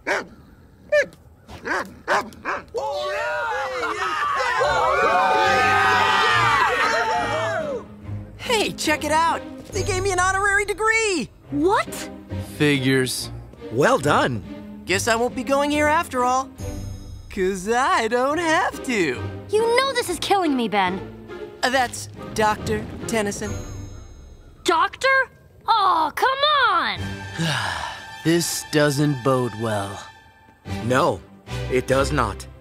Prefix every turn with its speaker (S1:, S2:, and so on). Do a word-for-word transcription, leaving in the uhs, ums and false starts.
S1: Hey, check it out! They gave me an honorary degree!
S2: What?
S3: Figures.
S4: Well done.
S1: Guess I won't be going here after all. 'Cause I don't have to.
S2: You know this is killing me, Ben.
S1: Uh, That's Doctor Tennyson.
S2: Doctor? Oh, come on!
S3: This doesn't bode well.
S4: No, it does not.